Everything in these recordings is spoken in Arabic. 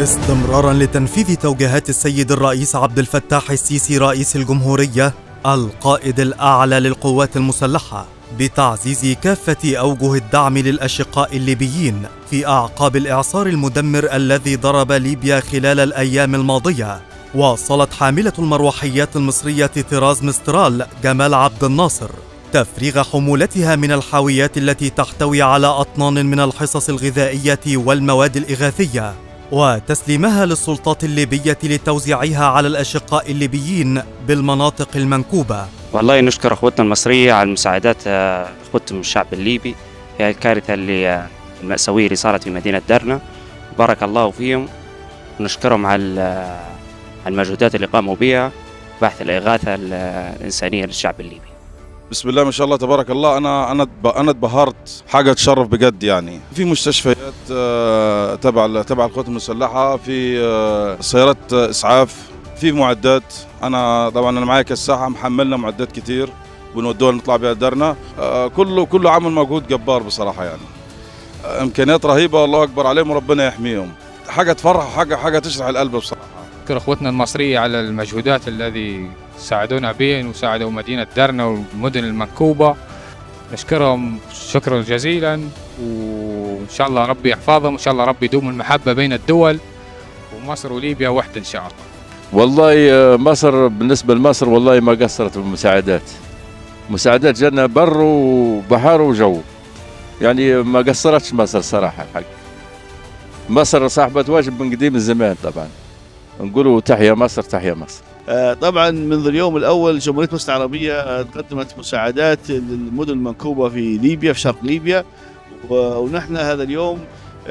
استمرارا لتنفيذ توجيهات السيد الرئيس عبد الفتاح السيسي رئيس الجمهورية القائد الأعلى للقوات المسلحة بتعزيز كافة أوجه الدعم للأشقاء الليبيين في أعقاب الإعصار المدمر الذي ضرب ليبيا خلال الأيام الماضية، واصلت حاملة المروحيات المصرية طراز مسترال جمال عبد الناصر تفريغ حمولتها من الحاويات التي تحتوي على أطنان من الحصص الغذائية والمواد الإغاثية، وتسليمها للسلطات الليبية لتوزيعها على الأشقاء الليبيين بالمناطق المنكوبة. والله نشكر أخوتنا المصرية على المساعدات أخوتهم الشعب الليبي في الكارثة المأساوية اللي صارت في مدينة درنا، بارك الله فيهم، ونشكرهم على المجهودات اللي قاموا بها بحث الإغاثة الإنسانية للشعب الليبي. بسم الله ما شاء الله تبارك الله. انا اتبهرت، حاجه تشرف بجد. يعني في مستشفيات تبع القوات المسلحه، في سيارات اسعاف، في معدات. طبعا انا معايا كالساحه محملنا معدات كتير بنودوها نطلع بها درنا. كله عمل مجهود جبار بصراحه، يعني امكانيات رهيبه، الله اكبر عليهم وربنا يحميهم. حاجه تفرح وحاجه تشرح القلب بصراحه. نشكر اخوتنا المصريه على المجهودات الذي ساعدونا بها وساعدوا مدينة درنا والمدن المنكوبة، نشكرهم شكرا جزيلا، وإن شاء الله ربي يحفظهم، وإن شاء الله ربي يدوم المحبة بين الدول، ومصر وليبيا وحدة إن شاء الله. والله مصر بالنسبة لمصر والله ما قصرت بالمساعدات، مساعدات جانا بر وبحر وجو، يعني ما قصرتش مصر صراحة. الحق مصر صاحبة واجب من قديم الزمان، طبعا نقولوا تحيا مصر تحيا مصر. طبعا منذ اليوم الأول جمهورية مصر العربية قدمت مساعدات للمدن المنكوبة في ليبيا، في شرق ليبيا، ونحن هذا اليوم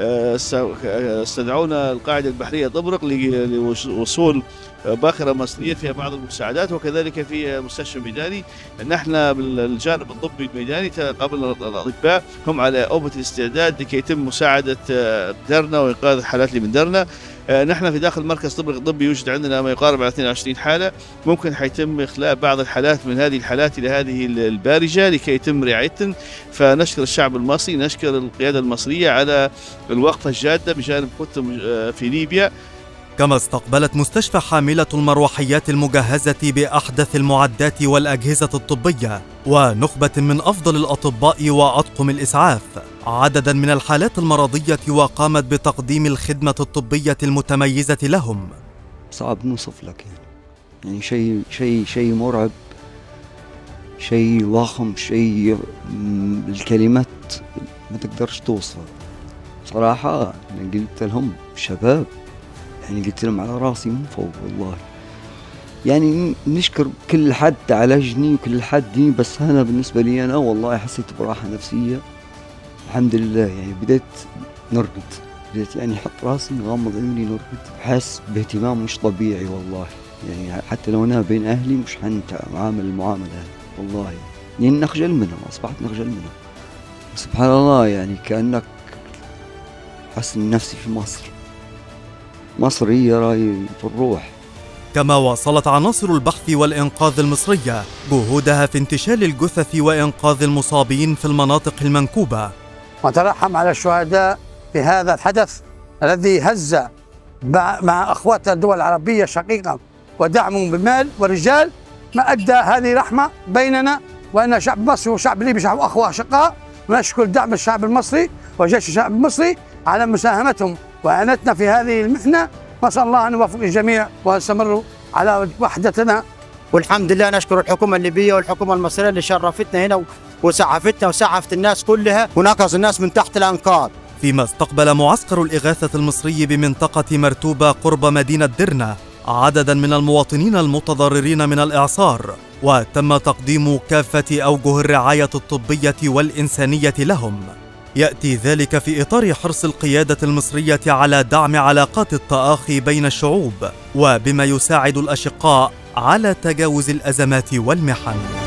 استدعونا القاعدة البحرية طبرق لوصول باخرة مصرية فيها بعض المساعدات، وكذلك في مستشفى ميداني. نحن بالجانب الطبي الميداني قابلنا الأطباء هم على أوبة الاستعداد لكي يتم مساعدة درنا وإنقاذ الحالات اللي من درنا. نحن في داخل مركز طبرق الطبي يوجد عندنا ما يقارب على 22 حالة، ممكن حيتم إخلاء بعض الحالات من هذه الحالات إلى هذه البارجة لكي يتم رعايتهم. فنشكر الشعب المصري، نشكر القيادة المصرية على الوقفة الجادة بجانب أخوتهم في ليبيا. كما استقبلت مستشفى حاملة المروحيات المجهزة بأحدث المعدات والأجهزة الطبية ونخبة من أفضل الأطباء وأطقم الإسعاف عددا من الحالات المرضية، وقامت بتقديم الخدمة الطبية المتميزة لهم. صعب نوصف لك، يعني شيء مرعب، شيء ضخم، شيء الكلمات ما تقدرش توصف صراحة. أنا قلت لهم شباب، يعني قلت لهم على راسي من فوق والله. يعني نشكر كل حد عالجني وكل حد، بس أنا بالنسبة لي أنا والله حسيت براحة نفسية الحمد لله. يعني بديت نرقد، بديت يعني حط راسي غامض عيوني نرقد، حاس باهتمام مش طبيعي والله. يعني حتى لو أنا بين أهلي مش حنتعامل المعاملة والله، يعني نخجل منهم، أصبحت نخجل منهم. سبحان الله، يعني كأنك حس نفسي في مصر هي راي في الروح. كما واصلت عناصر البحث والإنقاذ المصرية جهودها في انتشال الجثث وإنقاذ المصابين في المناطق المنكوبة. ونترحم على الشهداء في هذا الحدث الذي هز مع أخواتنا الدول العربية شقيقة ودعمهم بالمال ورجال، ما أدى هذه رحمة بيننا، وأن شعب مصر وشعب ليبيا شعب أخوة أشقاء. ونشكر دعم الشعب المصري وجيش الشعب المصري على مساهمتهم وإعانتنا في هذه المحنة. نسأل الله أن يوفق الجميع ونستمر على وحدتنا. والحمد لله نشكر الحكومة الليبية والحكومة المصرية اللي شرفتنا هنا وسعفتنا وسعفت الناس كلها ونقص الناس من تحت الأنقاض. فيما استقبل معسكر الإغاثة المصري بمنطقة مرتوبة قرب مدينة درنا عددا من المواطنين المتضررين من الإعصار، وتم تقديم كافة أوجه الرعاية الطبية والإنسانية لهم. يأتي ذلك في إطار حرص القيادة المصرية على دعم علاقات التآخي بين الشعوب، وبما يساعد الأشقاء على تجاوز الأزمات والمحن.